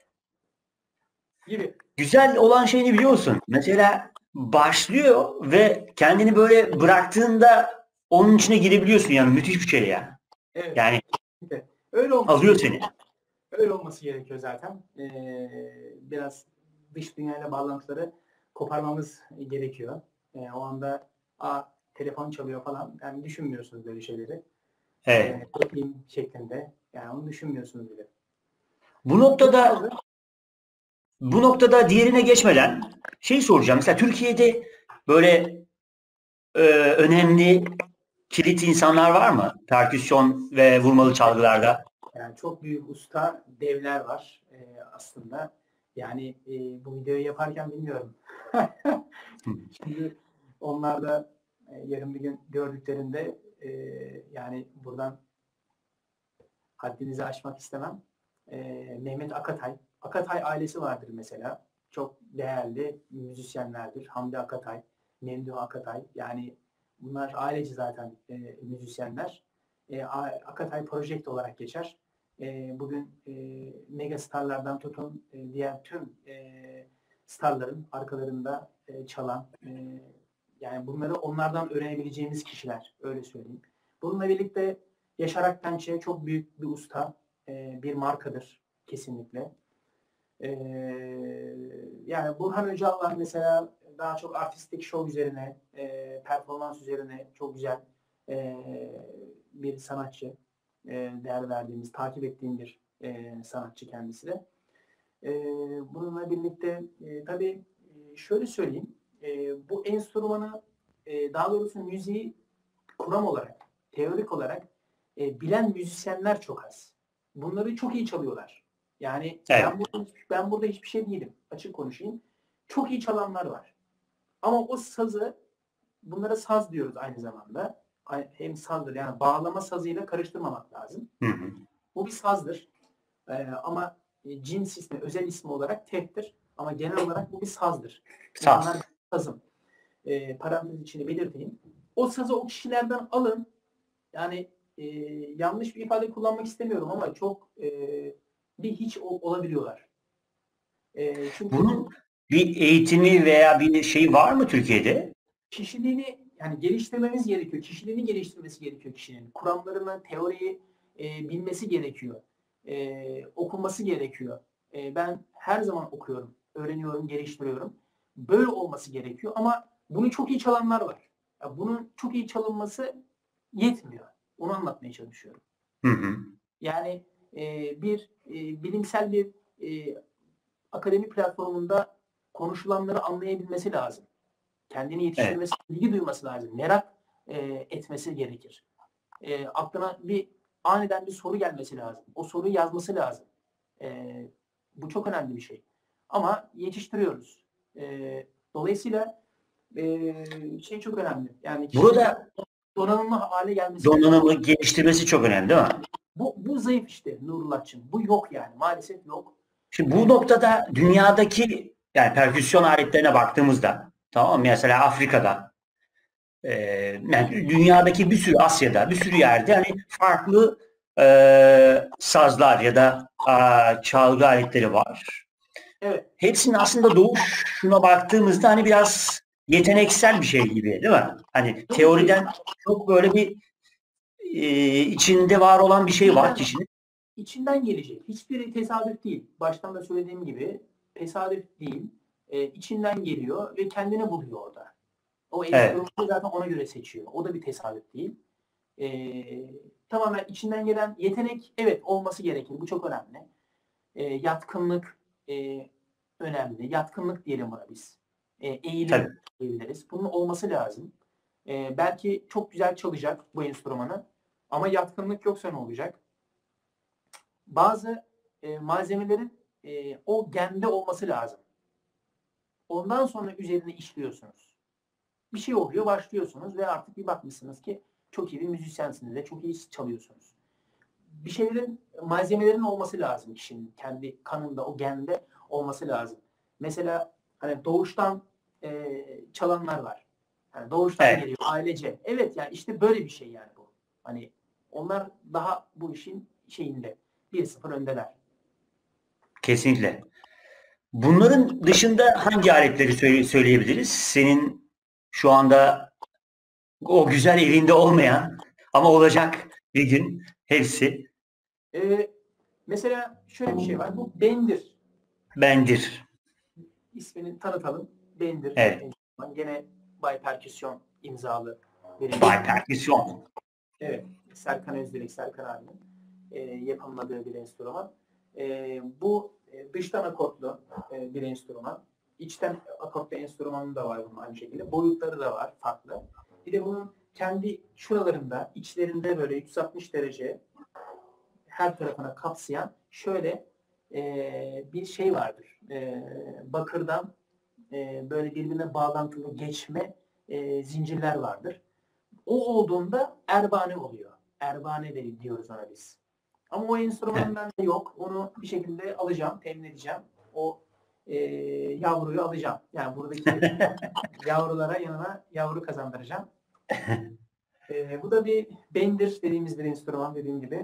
Gibi. Güzel olan şeyini biliyor musun? Mesela başlıyor ve kendini böyle bıraktığında onun içine girebiliyorsun yani müthiş bir şey ya. Evet. Yani Kesinlikle. Öyle olması alıyor gerekiyor. seni. Öyle olması gerekiyor zaten. Ee, biraz dış dünyayla bağlantıları koparmamız gerekiyor. Ee, o anda a telefon çalıyor falan. Yani düşünmüyorsunuz böyle şeyleri. Ee, Evet. film şeklinde. Yani onu düşünmüyorsunuz bile. Bu Çok noktada fazla. bu noktada diğerine geçmeden şey soracağım. Mesela Türkiye'de böyle e, önemli kilit insanlar var mı? Perküsyon ve vurmalı Kesinlikle. çalgılarda. Yani çok büyük usta devler var e, aslında. Yani e, bu videoyu yaparken bilmiyorum. Şimdi onlar da e, yarın bir gün gördüklerinde e, yani buradan haddinizi aşmak istemem. E, Mehmet Akatay. Akatay ailesi vardır mesela. Çok değerli müzisyenlerdir. Hamdi Akatay, Memduh Akatay. Yani bunlar aileci zaten e, müzisyenler. E, Akatay Project olarak geçer. E, bugün e, mega starlardan tutun e, diğer tüm e, starların arkalarında e, çalan e, yani bunları onlardan öğrenebileceğimiz kişiler. Öyle söyleyeyim. Bununla birlikte Yaşar Akpençe çok büyük bir usta, e, bir markadır kesinlikle. E, yani Burhan Öcal mesela daha çok artistik show üzerine, e, performans üzerine çok güzel e, bir sanatçı. E, değer verdiğimiz, takip ettiğim bir e, sanatçı kendisi de. E, bununla birlikte e, tabii e, şöyle söyleyeyim, e, bu enstrümanı, e, daha doğrusu müziği kuram olarak, teorik olarak e, bilen müzisyenler çok az. Bunları çok iyi çalıyorlar. Yani Evet. ben burada, ben burada hiçbir şey değilim. Açık konuşayım. Çok iyi çalanlar var. Ama o sazı, bunlara saz diyoruz aynı zamanda. Hem sazdır, yani bağlama sazıyla karıştırmamak lazım. Hı hı. Bu bir sazdır. Ee, ama cins ismi, özel ismi olarak teftir. Ama genel olarak bu bir sazdır. Saz. Bunlar sazım. Ee, parantez içinde belirteyim. O sazı o kişilerden alın. Yani e, yanlış bir ifade kullanmak istemiyorum ama çok e, bir hiç ol, olabiliyorlar. E, çünkü Bunun bir eğitimi veya bir şey var mı Türkiye'de? kişiliğini yani geliştirmemiz gerekiyor. Kişiliğini geliştirmesi gerekiyor kişinin. Kuramlarını, teoriyi e, bilmesi gerekiyor. E, okunması gerekiyor. E, ben her zaman okuyorum, öğreniyorum, geliştiriyorum. Böyle olması gerekiyor ama bunu çok iyi çalanlar var. Ya bunun çok iyi çalınması yetmiyor. Onu anlatmaya çalışıyorum. Hı hı. Yani e, bir e, bilimsel bir e, akademi platformunda konuşulanları anlayabilmesi lazım. Kendini yetiştirmesi, evet. ilgi duyması lazım. Merak e, etmesi gerekir. E, aklına bir aniden bir soru gelmesi lazım. O soruyu yazması lazım. E, bu çok önemli bir şey. Ama yetiştiriyoruz. E, dolayısıyla e, şey çok önemli. Yani Burada donanımlı hale gelmesi donanımı lazım. geliştirmesi çok önemli değil mi? Bu, bu zayıf işte Nurullah'cığım. Bu yok yani. Maalesef yok. Şimdi bu noktada dünyadaki yani perküsyon aletlerine baktığımızda tamam mesela Afrika'da e, yani dünyadaki bir sürü Asya'da bir sürü yerde hani farklı e, sazlar ya da a, çalgı aletleri var. Evet. Hepsinin aslında doğuşuna baktığımızda hani biraz yeteneksel bir şey gibi değil mi? Hani teoriden çok böyle bir e, içinde var olan bir şey var kişinin. İçinden gelecek. Hiçbiri tesadüf değil. Baştan da söylediğim gibi tesadüf değil. E, içinden geliyor ve kendini buluyor orada. O enstrümanı evet. zaten ona göre seçiyor. O da bir tesadüf değil. E, tamamen içinden gelen yetenek evet olması gerekir. Bu çok önemli. E, yatkınlık e, önemli. Yatkınlık diyelim buna biz. E, eğilim Tabii. diyebiliriz. Bunun olması lazım. E, belki çok güzel çalacak bu enstrümanı ama yatkınlık yoksa ne olacak? Bazı e, malzemelerin e, o gende olması lazım. Ondan sonra üzerine işliyorsunuz. Bir şey oluyor, başlıyorsunuz ve artık bir bakmışsınız ki çok iyi bir müzisyensiniz ve çok iyi çalıyorsunuz. Bir şeylerin, malzemelerin olması lazım kişinin. Kendi kanında, o gende olması lazım. Mesela hani doğuştan e, çalanlar var. Yani doğuştan evet. geliyor, ailece. Evet yani işte böyle bir şey yani bu. Hani onlar daha bu işin şeyinde. bir sıfır öndeler. Kesinlikle. Bunların dışında hangi aletleri söyle- söyleyebiliriz? Senin şu anda o güzel elinde olmayan ama olacak bir gün hepsi. Ee, mesela şöyle bir şey var. Bu bendir. Bendir. İsmini tanıtalım. Bendir. Evet. Gene Bay Perküsyon imzalı. Bay Perküsyon. Evet. Serkan Özdilek, Serkan abinin e, yapımladığı bir enstrüman. E, bu e, dıştan akortlu e, bir enstrüman. İçten akortlu enstrümanı da var bunun aynı şekilde. Boyutları da var farklı. Bir de bunun kendi şuralarında, içlerinde böyle üç yüz altmış derece her tarafına kapsayan şöyle e, bir şey vardır. E, bakırdan e, böyle birbirine bağlantılı geçme e, zincirler vardır. O olduğunda erbane oluyor. Erbane de diyoruz ona biz. Ama o enstrümanın bende yok. Onu bir şekilde alacağım, temin edeceğim. O e, yavruyu alacağım. Yani buradaki yavrulara yanına yavru kazandıracağım. E, bu da bir bendir dediğimiz bir enstrüman dediğim gibi.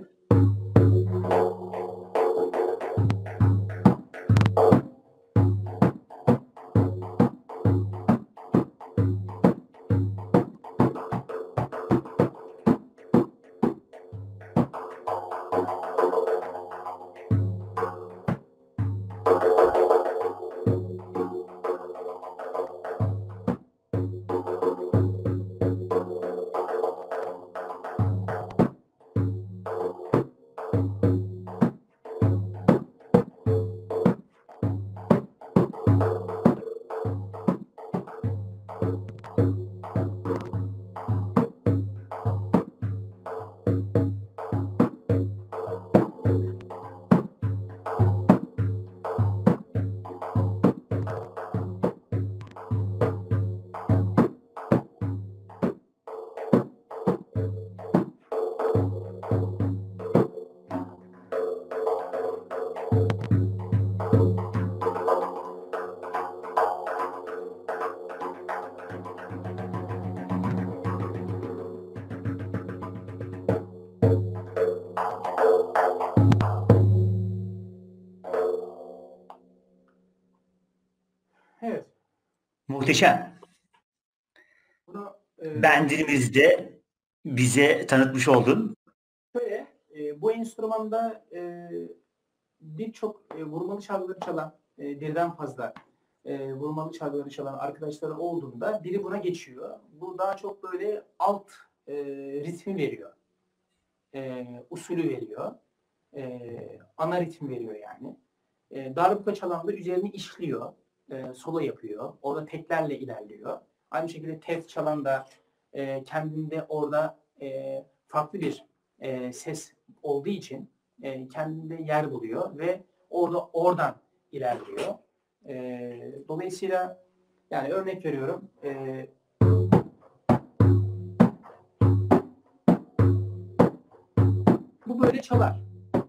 Evet. Muhteşem. Bunu, e, Bendirimizde bize tanıtmış oldun. Şöyle, e, bu enstrümanda e, birçok e, vurmalı çalgıları çalan, e, birden fazla e, vurmalı çalgıları çalan arkadaşları olduğunda biri buna geçiyor. Bu daha çok böyle alt e, ritmi veriyor. E, usulü veriyor. E, ana ritmi veriyor yani. E, darbuka çalan da üzerini işliyor. E, solo yapıyor. Orada teklerle ilerliyor. Aynı şekilde tef çalan da e, kendinde orada e, farklı bir e, ses olduğu için e, kendinde yer buluyor ve orada oradan ilerliyor. E, dolayısıyla yani örnek veriyorum. E, bu böyle çalar.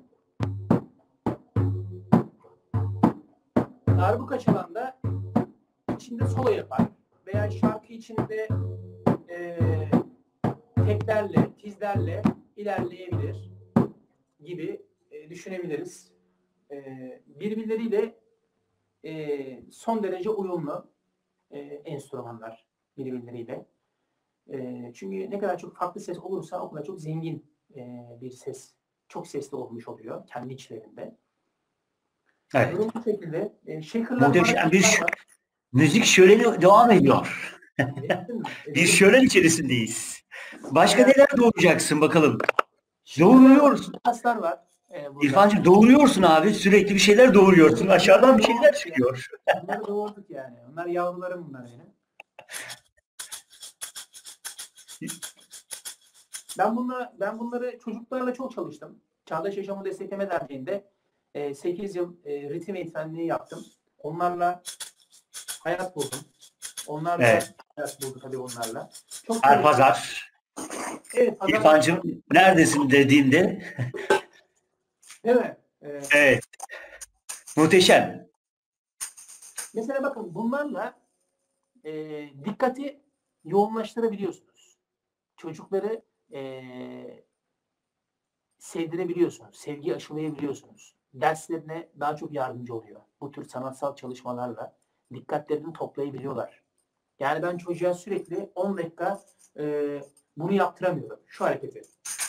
Darbuka çalan da içinde solo yapar. Veya şarkı içinde e, teklerle, tizlerle ilerleyebilir gibi e, düşünebiliriz. E, birbirleriyle e, son derece uyumlu e, enstrümanlar birbirleriyle. E, çünkü ne kadar çok farklı ses olursa o kadar çok zengin e, bir ses, çok sesli olmuş oluyor kendi içlerinde. Evet. Durum bu şekilde. E, shaker'lar, Muhteşem bir maracaslar var. müzik şöleni devam ediyor. Ettin mi? Bir Edelim. şölen içerisindeyiz. Başka Evet. neler doğuracaksın bakalım? Shaker'lar, Doğuruyorsun. maracaslar var e, burada. İrfancığım doğuruyorsun abi. Sürekli bir şeyler doğuruyorsun. Aşağıdan bir şeyler Doğurduk ya. çıkıyor. Bunları doğurduk yani. Onlar yavrularım bunlar benim. Ben bunla, ben bunları çocuklarla çok çalıştım. Çağdaş Yaşamı Destekleme Derneği'nde e, sekiz yıl e, ritim eğitmenliği yaptım. Onlarla hayat buldum. Onlar da Evet. hayat buldu tabii onlarla. Çok Her çalıştım. pazar. Evet, pazar. İrfancığım neredesin dediğinde. Değil mi? Ee, Evet. Muhteşem. mesela bakın bunlarla e, dikkati yoğunlaştırabiliyorsunuz. Çocukları e, sevdirebiliyorsunuz. Sevgi aşılayabiliyorsunuz. Derslerine daha çok yardımcı oluyor. Bu tür sanatsal çalışmalarla dikkatlerini toplayabiliyorlar. Yani ben çocuğa sürekli on dakika e, bunu yaptıramıyorum. Şu hareketi.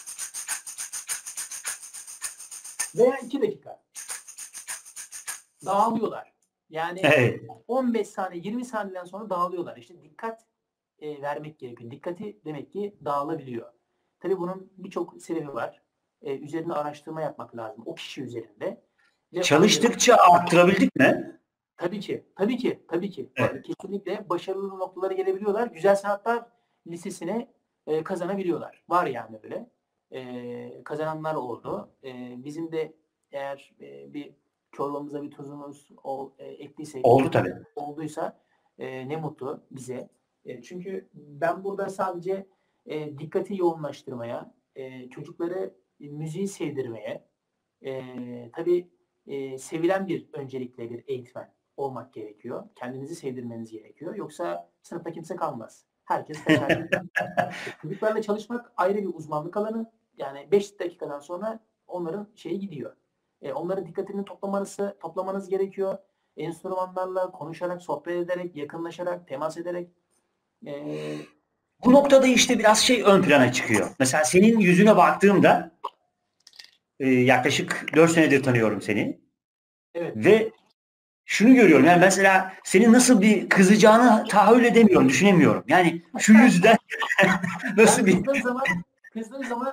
Veya iki dakika. Dağılıyorlar. Yani Evet. on beş saniye, yirmi saniyeden sonra dağılıyorlar. İşte dikkat e, vermek gerekiyor. Dikkati demek ki dağılabiliyor. Tabii bunun birçok sebebi var. E, üzerine araştırma yapmak lazım. O kişi üzerinde. Ve Çalıştıkça arttırabildik mi? tabii ki, tabii ki, tabii ki. Evet. Kesinlikle başarılı noktalara gelebiliyorlar. Güzel Sanatlar Lisesi'ne e, kazanabiliyorlar. Var yani öyle. E, kazananlar oldu. E, bizim de eğer e, bir çorbamıza bir tuzumuz ol, e, ekliysek, Oldu tabii. olduysa e, ne mutlu bize. E, çünkü ben burada sadece e, dikkati yoğunlaştırmaya, e, çocukları e, müziği sevdirmeye, e, tabii e, sevilen bir öncelikle bir eğitmen olmak gerekiyor. Kendinizi sevdirmeniz gerekiyor. Yoksa sınıfta kimse kalmaz. Herkes kaçar. Çocuklarla çalışmak ayrı bir uzmanlık alanı. Yani beş dakikadan sonra onların şeyi gidiyor. E, onların dikkatini toplamanızı, toplamanız gerekiyor. Enstrümanlarla konuşarak, sohbet ederek, yakınlaşarak, temas ederek. E, Bu noktada işte biraz şey ön plana çıkıyor. Mesela senin yüzüne baktığımda e, yaklaşık dört senedir tanıyorum seni. evet. Ve şunu görüyorum. Yani mesela senin nasıl bir kızacağını tahayyül edemiyorum, düşünemiyorum. Yani şu yüzden nasıl Ben bir... kızdığım zaman, kızdığım zaman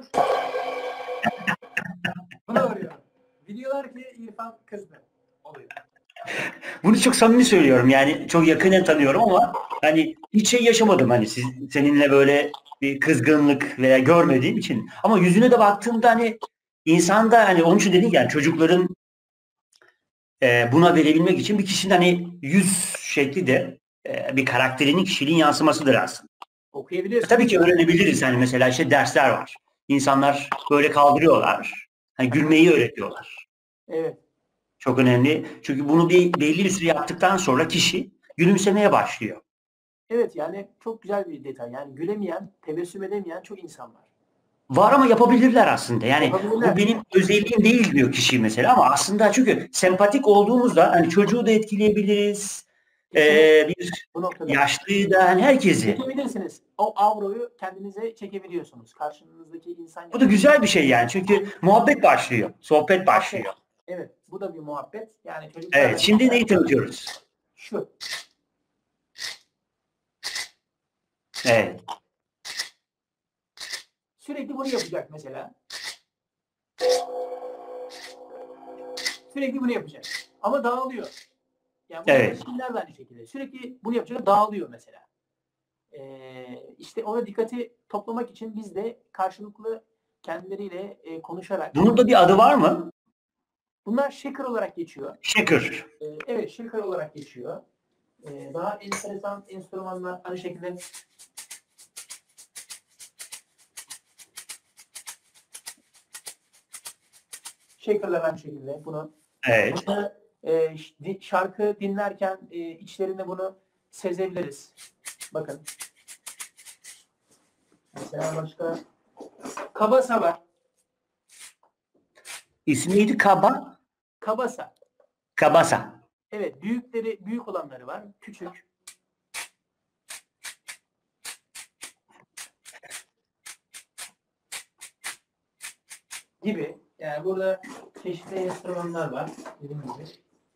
bunu arıyorum. Biliyorlar ki İrfan kızdı. Oluyor. Bunu çok samimi söylüyorum. Yani çok yakinen tanıyorum ama hani hiç şey yaşamadım hani siz, seninle böyle bir kızgınlık veya görmediğim için. Ama yüzüne de baktığımda hani insanda hani onun için dedik yani çocukların e, buna verebilmek için bir kişinin hani yüz şekli de e, bir karakterinin, kişiliğin yansımasıdır aslında. Okuyabiliyorsun. Tabii ki öğrenebiliriz. Hani mesela işte dersler var. İnsanlar böyle kaldırıyorlar. Hani gülmeyi öğretiyorlar. Evet. Çok önemli. Çünkü bunu bir belli bir süre yaptıktan sonra kişi gülümsemeye başlıyor. Evet, yani çok güzel bir detay. Yani gülemeyen, tebessüm edemeyen çok insan var. Var ama yapabilirler aslında. Yani Yapabilirler. bu benim özelliğim değil diyor kişi mesela ama aslında çünkü sempatik olduğumuzda hani çocuğu da etkileyebiliriz. Ee, bir Bu noktada. yaşlıyı da hani herkesi. Çekebilirsiniz. O avroyu kendinize çekebiliyorsunuz. Karşınızdaki insan. Bu da güzel bir şey yani. Çünkü muhabbet başlıyor. Sohbet başlıyor. Evet. Bu da bir muhabbet. Yani çocuklar. Evet. Şimdi neyi tanıtıyoruz? Şu. Evet. Sürekli bunu yapacak mesela. Sürekli bunu yapacak. Ama dağılıyor. Yani Evet. Çinler de aynı şekilde. Sürekli bunu yapacak, dağılıyor mesela. Ee, işte ona dikkati toplamak için biz de karşılıklı kendileriyle e, konuşarak. Bunun da bir adı var mı? Bunlar shaker olarak geçiyor. Shaker. Ee, evet, shaker olarak geçiyor. Ee, daha enteresan enstrümanlar aynı şekilde. Shaker'lar aynı şekilde bunu. Evet. E, şarkı dinlerken e, içlerinde bunu sezebiliriz. Bakın. Mesela başka kabasa var. İsmi neydi? Kaba? Kabasa. Kabasa. Evet, büyükleri, büyük olanları var. Küçük. Gibi. Yani burada çeşitli enstrümanlar var. Dediğim gibi.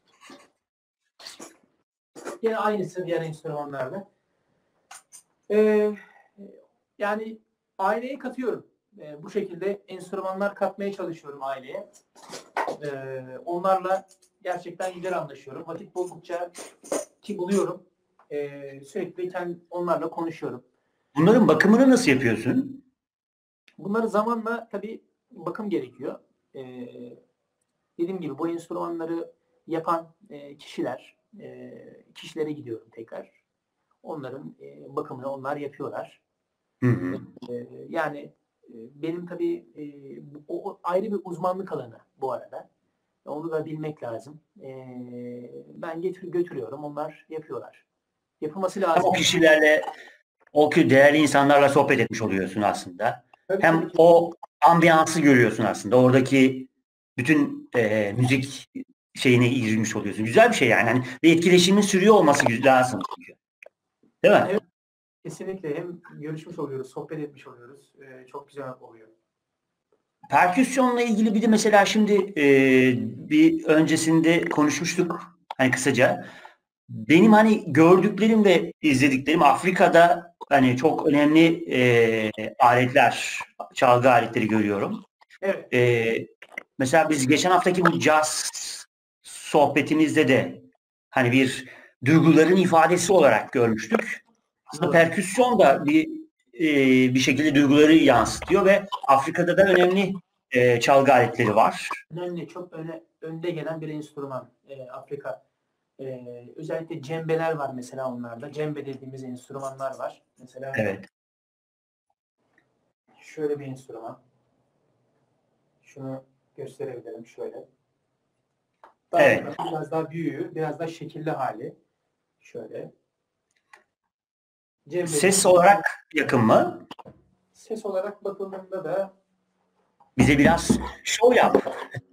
Yine aynısı diğer enstrümanlarla. Ee, yani aileye katıyorum. Ee, bu şekilde enstrümanlar katmaya çalışıyorum aileye. Ee, onlarla gerçekten güzel anlaşıyorum. Vakit buldukça ki buluyorum. Ee, sürekli kendi, onlarla konuşuyorum. Bunların bakımını nasıl yapıyorsun? Bunları zamanla tabii bakım gerekiyor. Ee, dediğim gibi bu enstrümanları yapan e, kişiler, e, kişilere gidiyorum tekrar. Onların e, bakımını onlar yapıyorlar. Hı hı. E, yani e, benim tabii e, o, o ayrı bir uzmanlık alanı bu arada. Onu da bilmek lazım. E, ben getir götürüyorum, onlar yapıyorlar. Yapılması Hem lazım. o kişilerle, o ki değerli insanlarla sohbet etmiş oluyorsun aslında. Tabii, Hem tabii ki. o ambiyansı görüyorsun aslında. Oradaki bütün e, müzik şeyine girmiş oluyorsun. Güzel bir şey yani. Hani bir etkileşimin sürüyor olması lazım. Değil mi? Evet, kesinlikle. Hem görüşmüş oluyoruz, sohbet etmiş oluyoruz. E, çok güzel oluyor. Perküsyonla ilgili bir de mesela şimdi e, bir öncesinde konuşmuştuk hani kısaca. Benim hani gördüklerim ve izlediklerim Afrika'da hani çok önemli e, aletler, çalgı aletleri görüyorum. Evet. E, mesela biz geçen haftaki bu caz sohbetimizde de hani bir duyguların ifadesi olarak görmüştük. Aslında perküsyon da bir e, bir şekilde duyguları yansıtıyor ve Afrika'da da önemli e, çalgı aletleri var. Önemli, çok öne, önde gelen bir enstrüman e, Afrika. E, özellikle cembeler var mesela onlarda. Cembe dediğimiz enstrümanlar var. Mesela Evet. şöyle bir enstrüman. Şunu gösterebilirim şöyle. Daha Evet. sonra biraz daha büyüğü, biraz daha şekilli hali. Şöyle. Cembe Ses dediğimiz. olarak yakın mı? Ses olarak bakıldığında da Bize biraz şov yap.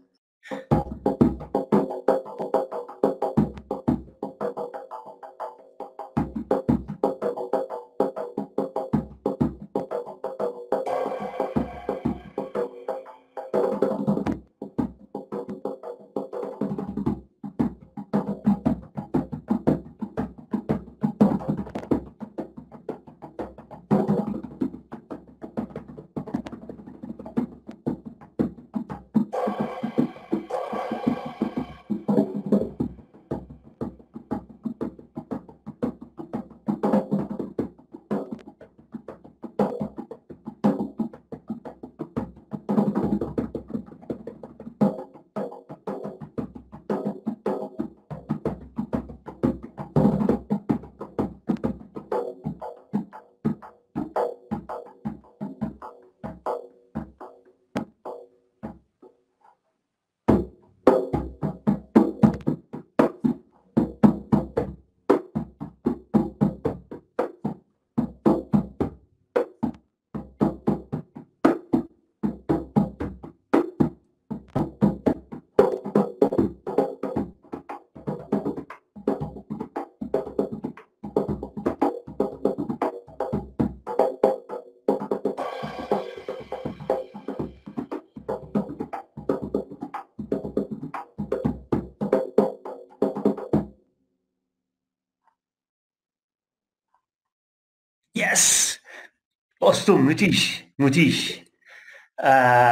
Yes. Dostum müthiş. Müthiş. Ee,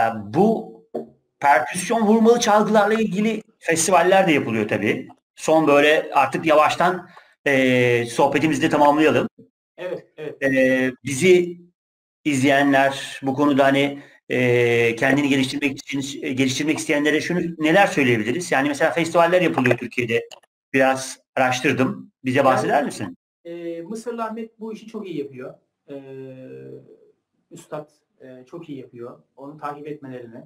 bu perküsyon vurmalı çalgılarla ilgili festivaller de yapılıyor tabii. Son böyle artık yavaştan e, sohbetimizi de tamamlayalım. evet, evet. E, bizi izleyenler bu konuda hani e, kendini geliştirmek için e, geliştirmek isteyenlere şunu neler söyleyebiliriz? Yani mesela festivaller yapılıyor Türkiye'de. Biraz araştırdım. Bize Yani bahseder misin? e, Mısırlı Ahmet bu işi çok iyi yapıyor. E, Üstad e, çok iyi yapıyor. Onu takip etmelerini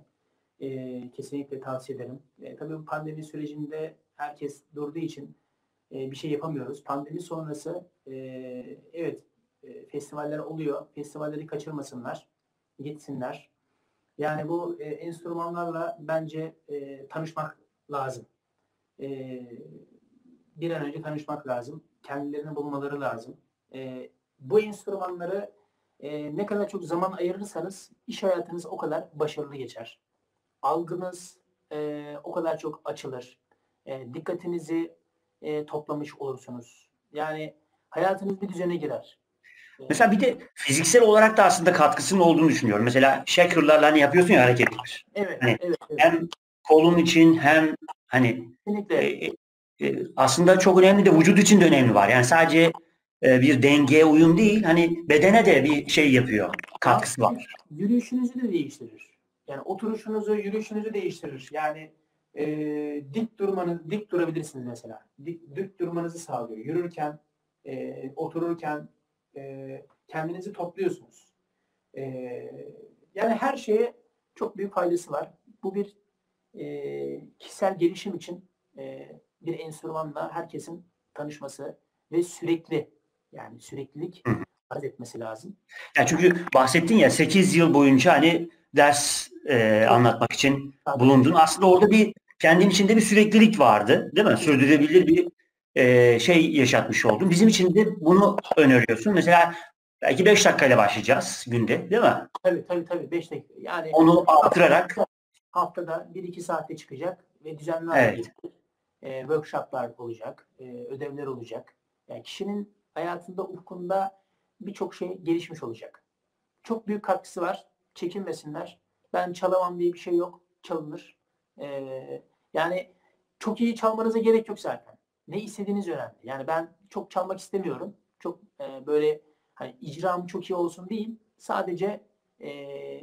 e, kesinlikle tavsiye ederim. E, tabii bu pandemi sürecinde herkes durduğu için e, bir şey yapamıyoruz. Pandemi sonrası e, evet e, festivaller oluyor. Festivalleri kaçırmasınlar. Gitsinler. Yani bu e, enstrümanlarla bence e, tanışmak lazım. E, bir an önce tanışmak lazım. Kendilerini bulmaları lazım. E, bu enstrümanları e, ne kadar çok zaman ayırırsanız iş hayatınız o kadar başarılı geçer. Algınız e, o kadar çok açılır. E, dikkatinizi e, toplamış olursunuz. Yani hayatınız bir düzene girer. E, Mesela bir de fiziksel olarak da aslında katkısının olduğunu düşünüyorum. Mesela shaker'larla hani yapıyorsun ya hareketler. evet, Hani evet, evet. hem kolun için hem hani e, Kesinlikle. e, aslında çok önemli de vücut için de önemli var. Yani sadece e, bir dengeye uyum değil, hani bedene de bir şey yapıyor, Ya katkısı var. yürüyüşünüzü de değiştirir. Yani oturuşunuzu, yürüyüşünüzü değiştirir. Yani e, dik durmanız, dik durabilirsiniz mesela. Dik, dik durmanızı sağlıyor. Yürürken, e, otururken e, kendinizi topluyorsunuz. E, yani her şeye çok büyük faydası var. Bu bir e, kişisel gelişim için e, bir enstrümanla herkesin tanışması ve sürekli yani süreklilik Hı. arz etmesi lazım. Yani çünkü bahsettin ya sekiz yıl boyunca hani ders e, anlatmak için Tabii. bulundun. Aslında orada bir kendin içinde bir süreklilik vardı, değil mi? Sürdürülebilir bir e, şey yaşatmış oldun. Bizim için de bunu öneriyorsun. Mesela belki beş dakikayla başlayacağız günde, değil mi? Tabii tabii tabii beş dakika. Yani Onu artırarak haftada bir iki saatte çıkacak ve düzenli hale evet. gelecek. E, workshoplar olacak, e, ödevler olacak. Yani kişinin hayatında, ufkunda birçok şey gelişmiş olacak. Çok büyük katkısı var. Çekinmesinler. Ben çalamam diye bir şey yok. Çalınır. E, yani çok iyi çalmanıza gerek yok zaten. Ne istediğiniz önemli. Yani ben çok çalmak istemiyorum. Çok e, böyle hani icram çok iyi olsun değil. Sadece e,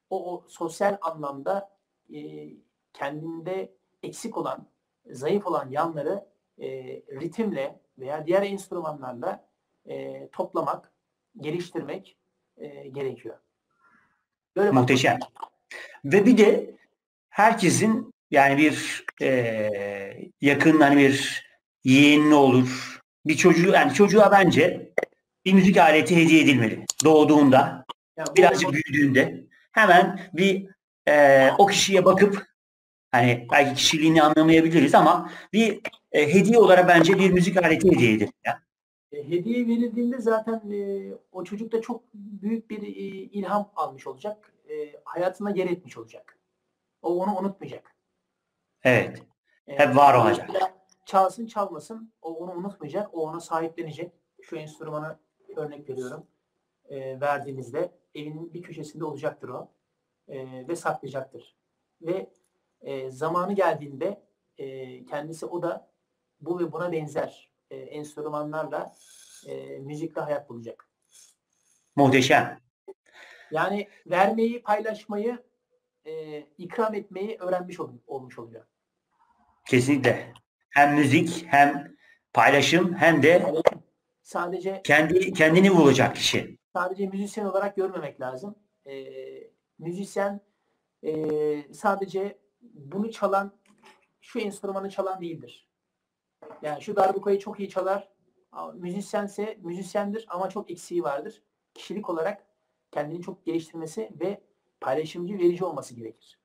o, o sosyal anlamda e, kendinde eksik olan, zayıf olan yanları e, ritimle veya diğer enstrümanlarla e, toplamak, geliştirmek e, gerekiyor. Böyle Muhteşem. Ve bir de herkesin yani bir e, yakın hani bir yeğeni olur. Bir çocuğu yani çocuğa bence bir müzik aleti hediye edilmeli. Doğduğunda, yani birazcık bu, büyüdüğünde hemen bir e, o kişiye bakıp hani belki kişiliğini anlamayabiliriz ama bir e, hediye olarak bence bir müzik aleti hediye edilir. Yani. E, hediye verildiğinde zaten e, o çocuk da çok büyük bir e, ilham almış olacak. E, hayatına yer etmiş olacak. O onu unutmayacak. Evet. E, Hep var olacak. Çalsın çalmasın o onu unutmayacak. O ona sahiplenecek. Şu enstrümanı örnek veriyorum. E, verdiğinizde evinin bir köşesinde olacaktır o. E, ve saklayacaktır. Ve e, zamanı geldiğinde e, kendisi o da bu ve buna benzer e, enstrümanlarla e, müzikle hayat bulacak. Muhteşem. Yani vermeyi, paylaşmayı, e, ikram etmeyi öğrenmiş ol, olmuş oluyor. Kesinlikle. Hem müzik hem paylaşım hem de Yani sadece kendi kendini bulacak kişi. sadece müzisyen olarak görmemek lazım. E, müzisyen e, sadece bunu çalan, şu enstrümanı çalan değildir. Yani şu darbukayı çok iyi çalar. Müzisyense müzisyendir ama çok eksiği vardır. Kişilik olarak kendini çok geliştirmesi ve paylaşımcı, verici olması gerekir.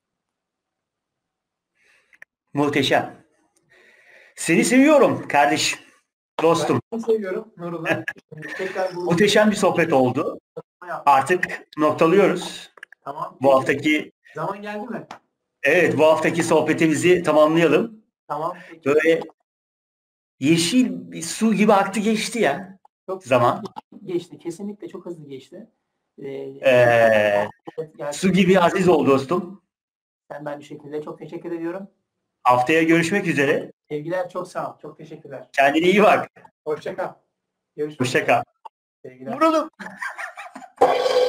Muhteşem. Seni seviyorum kardeşim, dostum. Ben seviyorum Nurullah. Tekrar bu Muhteşem bir sohbet oldu. Artık noktalıyoruz. Tamam. Bu haftaki zaman geldi mi? Evet, bu haftaki sohbetimizi tamamlayalım. Tamam. Peki. Böyle yeşil bir su gibi aktı geçti ya. Çok zaman. Geçti. Kesinlikle çok hızlı geçti. Ee, ee, su gibi aziz ol dostum. Ben ben bir şekilde çok teşekkür ediyorum. Haftaya görüşmek üzere. Sevgiler, çok sağ ol. Çok teşekkürler. Kendine iyi bak. Hoşça kal. Görüşmek Hoşça kal. Sevgiler. Vuralım.